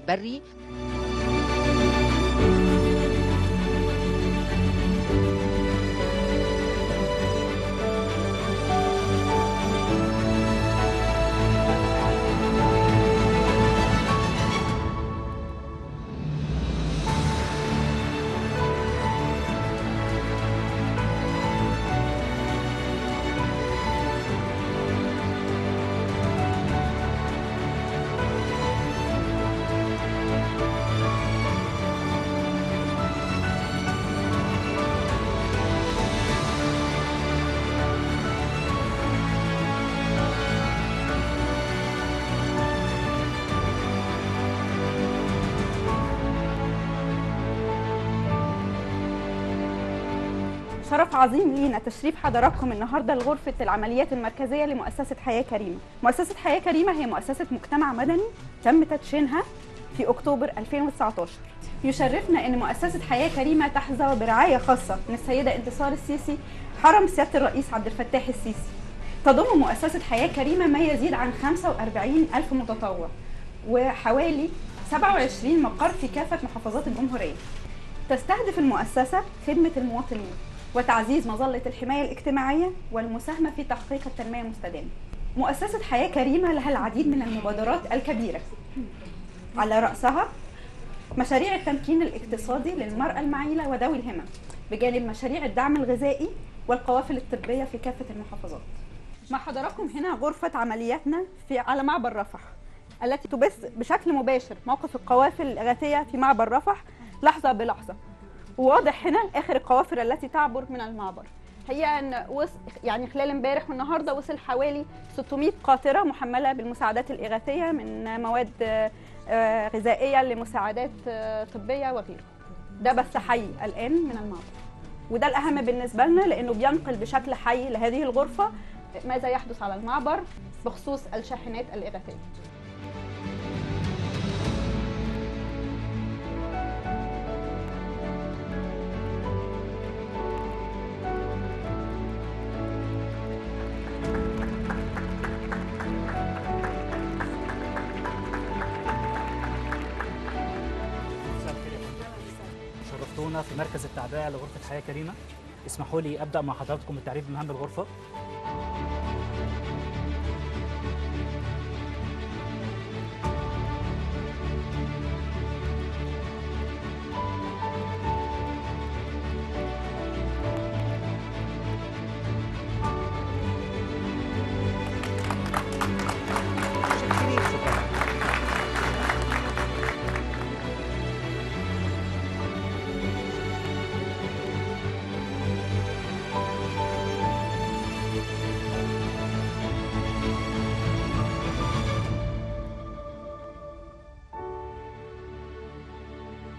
البري. شرف عظيم لينا تشريف حضراتكم النهارده لغرفة العمليات المركزية لمؤسسة حياة كريمة. مؤسسة حياة كريمة هي مؤسسة مجتمع مدني تم تدشينها في أكتوبر 2019. يشرفنا أن مؤسسة حياة كريمة تحظى برعاية خاصة من السيدة انتصار السيسي حرم سيادة الرئيس عبد الفتاح السيسي. تضم مؤسسة حياة كريمة ما يزيد عن 45,000 متطوع وحوالي 27 مقر في كافة محافظات الجمهورية. تستهدف المؤسسة خدمة المواطنين وتعزيز مظلة الحماية الاجتماعية والمساهمة في تحقيق التنمية المستدامة. مؤسسة حياة كريمة لها العديد من المبادرات الكبيرة، على رأسها مشاريع التمكين الاقتصادي للمرأة المعيلة وذوي الهمم، بجانب مشاريع الدعم الغذائي والقوافل الطبية في كافة المحافظات. مع حضراتكم هنا غرفة عملياتنا على معبر رفح التي تبث بشكل مباشر موقف القوافل الإغاثية في معبر رفح لحظة بلحظة. وواضح هنا آخر القوافل التي تعبر من المعبر. هي أن يعني خلال امبارح والنهارده وصل حوالي 600 قاطرة محملة بالمساعدات الإغاثية من مواد غذائية لمساعدات طبية وغيره. ده بس حي الآن من المعبر، وده الأهم بالنسبة لنا لأنه بينقل بشكل حي لهذه الغرفة ماذا يحدث على المعبر بخصوص الشاحنات الإغاثية. شرفتونا في مركز التعبئة لغرفة حياة كريمة. اسمحوا لي أبدأ مع حضراتكم بالتعريف بمهام الغرفة.